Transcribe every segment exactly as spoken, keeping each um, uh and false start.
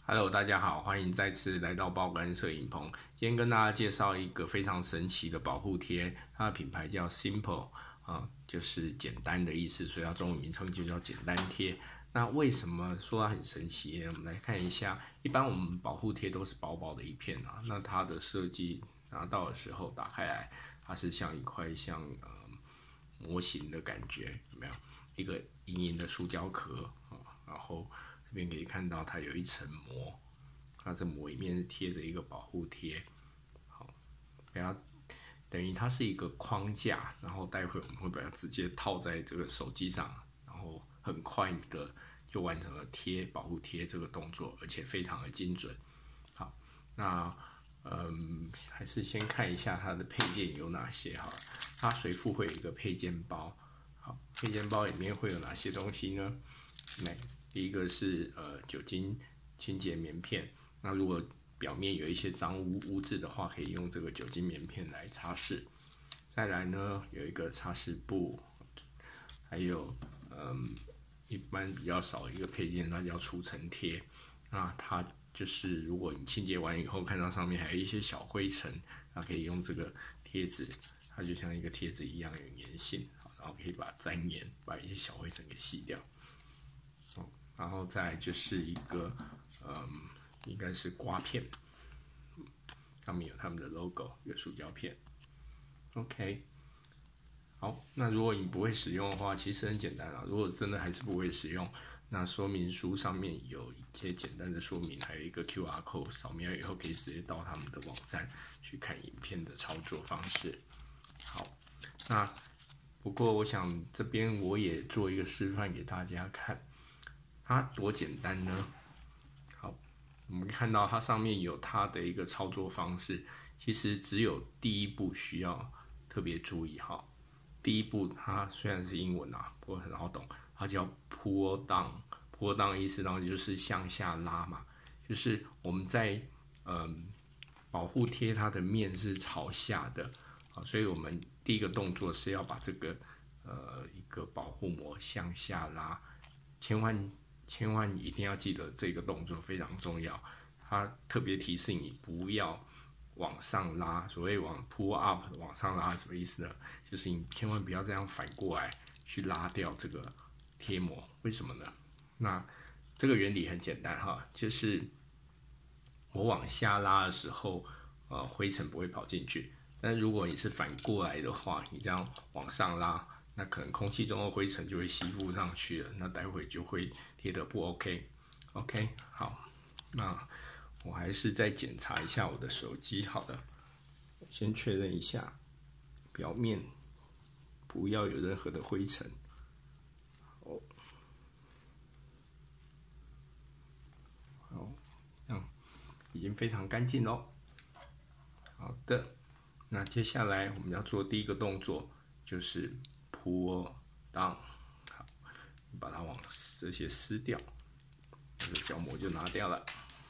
Hello，大家好，欢迎再次来到爆肝摄影棚。今天跟大家介绍一个非常神奇的保护贴，它的品牌叫 Simple 啊，就是简单的意思，所以它中文名称就叫简单贴。那为什么说它很神奇呢？我们来看一下，一般我们保护贴都是薄薄的一片啊，那它的设计拿到的时候打开来，它是像一块像呃模型的感觉，有没有？一个莹莹的塑胶壳啊，然后这边可以看到它有一层膜，它这膜里面是贴着一个保护贴，好，给它等于它是一个框架，然后待会我们会把它直接套在这个手机上，然后很快的就完成了贴保护贴这个动作，而且非常的精准。好，那嗯，还是先看一下它的配件有哪些好了。它随附会有一个配件包，好，配件包里面会有哪些东西呢？来，第一个是呃酒精清洁棉片，那如果表面有一些脏污污渍的话，可以用这个酒精棉片来擦拭。再来呢，有一个擦拭布，还有嗯一般比较少的一个配件，那叫除尘贴。那它就是如果你清洁完以后，看到上面还有一些小灰尘，那可以用这个贴纸，它就像一个贴纸一样有粘性，然后可以把沾黏，把一些小灰尘给吸掉。然后再来就是一个，嗯，应该是刮片，上面有他们的 logo， 一个塑胶片。OK， 好，那如果你不会使用的话，其实很简单啊。如果真的还是不会使用，那说明书上面有一些简单的说明，还有一个 Q R code， 扫描以后可以直接到他们的网站去看影片的操作方式。好，那不过我想这边我也做一个示范给大家看。它多简单呢？好，我们看到它上面有它的一个操作方式，其实只有第一步需要特别注意哈。第一步它虽然是英文啊，不过很好懂，它叫 pull down。pull down 意思当然就是向下拉嘛，就是我们在嗯保护贴它的面是朝下的，啊，所以我们第一个动作是要把这个呃一个保护膜向下拉，千万。千万一定要记得这个动作非常重要，它特别提示你不要往上拉。所谓往 pull up 往上拉什么意思呢？就是你千万不要这样反过来去拉掉这个贴膜。为什么呢？那这个原理很简单哈，就是我往下拉的时候，呃，灰尘不会跑进去。但如果你是反过来的话，你这样往上拉，那可能空气中的灰尘就会吸附上去了，那待会就会贴得不 OK。OK， 好，那我还是再检查一下我的手机。好的，先确认一下表面不要有任何的灰尘。好，好，这样已经非常干净咯。好的，那接下来我们要做第一个动作就是 pull down。好，把它往这些撕掉，这个胶膜就拿掉了。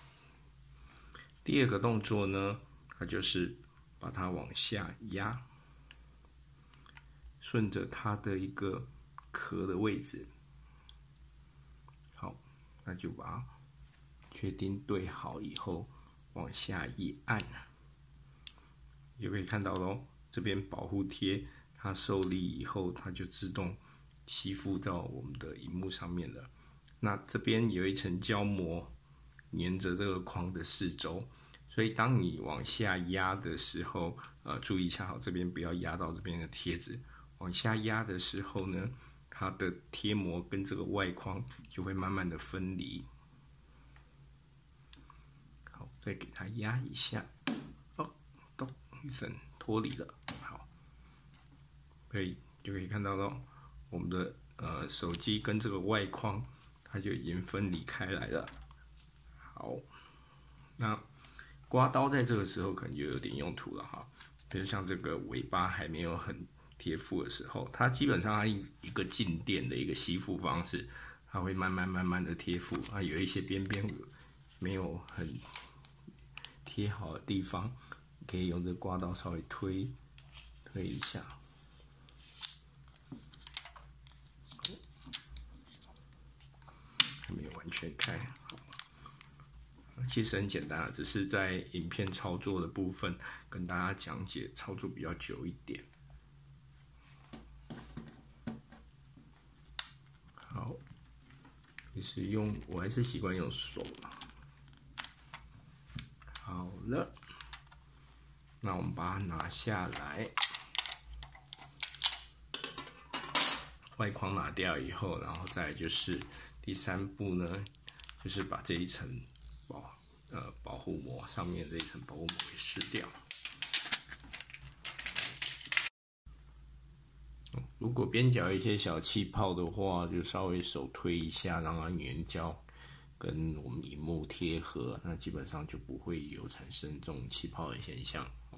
第二个动作呢，它就是把它往下压，顺着它的一个壳的位置。好，那就把它确定对好以后，往下一按，就可以看到咯，这边保护贴它受力以后，它就自动吸附到我们的萤幕上面了。那这边有一层胶膜粘着这个框的四周，所以当你往下压的时候，呃，注意一下好，这边不要压到这边的贴纸。往下压的时候呢，它的贴膜跟这个外框就会慢慢的分离。好，再给它压一下，哦，咚一声脱离了。好，可以就可以看到咯，我们的呃手机跟这个外框它就已经分离开来了。好，那刮刀在这个时候可能就有点用途了哈，就是像这个尾巴还没有很贴附的时候，它基本上它一个静电的一个吸附方式，它会慢慢慢慢的贴附，啊，有一些边边没有很贴好的地方，可以用这刮刀稍微推推一下。还没有完全开， 其实很简单啊，只是在影片操作的部分跟大家讲解，操作比较久一点。好，其实用我还是习惯用手啦。好了，那我们把它拿下来，外框拿掉以后，然后再来就是第三步呢，就是把这一层保呃保护膜上面这一层保护膜给撕掉。如果边角有一些小气泡的话，就稍微手推一下，让它粘胶跟我们萤幕贴合，那基本上就不会有产生这种气泡的现象。